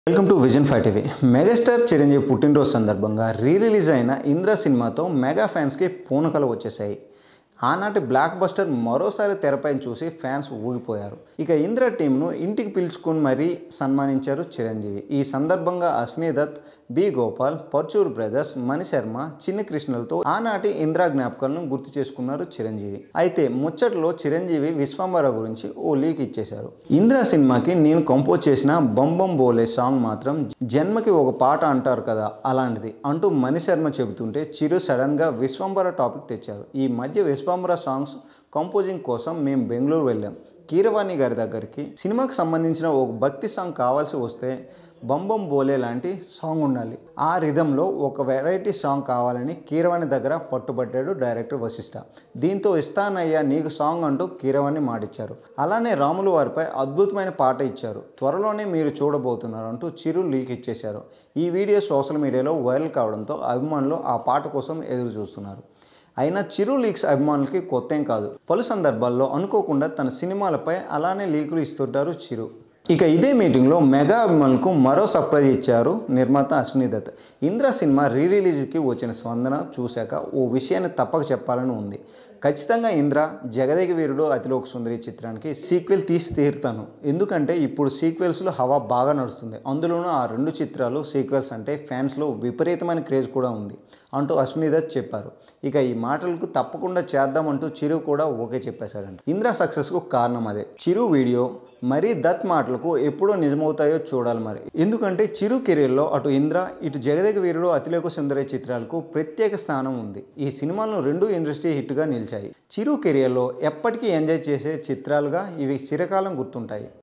Welcome to vision 5 TV. Megastar Chiranjeevi పుట్టినరోజు సందర్భంగా release అయిన ఇంద్ర సినిమాతో మెగా ఫ్యాన్స్కి పూనకలు వచ్చేసాయి. ఆనాటి బ్లాక్ బస్టర్ మరోసారి తెరపై చూసి ఫ్యాన్స్ ఊగిపోయారు. ఇక ఇంద్ర టీంను ఇంటికి పిలుచుకుని మరీ సన్మానించారు చిరంజీవి. ఈ సందర్భంగా అశ్విని దత్, బి గోపాల్, పర్చూర్ బ్రదర్స్, మణిశర్మ, చిన్ని కృష్ణలతో ఆనాటి ఇంద్ర జ్ఞాపకాలను గుర్తు చేసుకున్నారు చిరంజీవి. అయితే ముచ్చట్లో చిరంజీవి విశ్వంబర గురించి ఓ లీక్ ఇచ్చేశారు. ఇంద్ర సినిమాకి నేను కంపోజ్ చేసిన బం బం బోలే సాంగ్ మాత్రం జన్మకి ఒక పాట అంటారు కదా అలాంటిది అంటూ మణిశర్మ చెబుతుంటే చిరు సడన్ గా విశ్వంబర టాపిక్ తెచ్చారు. ఈ మధ్య విశ్వంబర సాంగ్స్ కంపోజింగ్ కోసం మేము బెంగళూరు వెళ్ళాం. కీరవాణి గారి దగ్గరికి సినిమాకి సంబంధించిన ఒక భక్తి సాంగ్ కావాల్సి వస్తే బం బం బోలే లాంటి సాంగ్ ఉండాలి, ఆ రిధంలో ఒక వెరైటీ సాంగ్ కావాలని కీరవాణి దగ్గర పట్టుబట్టాడు డైరెక్టర్ వశిష్ఠ. దీంతో ఇస్తానయ్యా నీకు సాంగ్ అంటూ కీరవాణి మాటిచ్చారు. అలానే రాములు వారిపై అద్భుతమైన పాట ఇచ్చారు, త్వరలోనే మీరు చూడబోతున్నారు అంటూ చిరు లీక్ ఇచ్చేశారు. ఈ వీడియో సోషల్ మీడియాలో వైరల్ కావడంతో అభిమానులు ఆ పాట కోసం ఎదురు చూస్తున్నారు. అయినా చిరు లీక్స్ అభిమానులకి కొత్తేం కాదు. పలు సందర్భాల్లో అనుకోకుండా తన సినిమాలపై అలానే లీకులు ఇస్తుంటారు చిరు. ఇక ఇదే మీటింగ్లో మెగా అభిమానులకు మరో సర్ప్రైజ్ ఇచ్చారు నిర్మాత అశ్విని దత్. ఇంద్ర సినిమా రిలీజ్కి వచ్చిన స్పందన చూశాక ఓ విషయాన్ని తప్పక చెప్పాలని ఉంది. ఖచ్చితంగా ఇంద్ర జగదేక వీరుడు అతిలోక సుందరి చిత్రానికి సీక్వెల్ తీసి తీరుతాను, ఎందుకంటే ఇప్పుడు సీక్వెల్స్లో హవా బాగా నడుస్తుంది, అందులోనూ ఆ రెండు చిత్రాలు సీక్వెల్స్ అంటే ఫ్యాన్స్లో విపరీతమైన క్రేజ్ కూడా ఉంది అంటూ అశ్విని దత్ చెప్పారు. ఇక ఈ మాటలకు తప్పకుండా చేద్దామంటూ చిరు కూడా ఓకే చెప్పేశాడంట. ఇంద్ర సక్సెస్కు కారణం అదే. చిరు వీడియో మరీ దత్ మాటలకు ఎప్పుడో నిజమవుతాయో చూడాలి మరి. ఎందుకంటే చిరు కెరీర్లో అటు ఇంద్ర ఇటు జగదేక వీరుడు అతిలోక సుందరి చిత్రాలకు ప్రత్యేక స్థానం ఉంది. ఈ సినిమాలను రెండు ఇండస్ట్రీ హిట్గా నిలిచాయి. చిరు కెరీర్లో ఎప్పటికీ ఎంజాయ్ చేసే చిత్రాలుగా ఇవి చిరకాలం గుర్తుంటాయి.